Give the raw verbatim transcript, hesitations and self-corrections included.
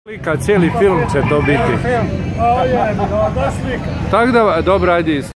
Slika, cijeli film će to biti. Film, a je, da slika. Tako da, dobro, ajde.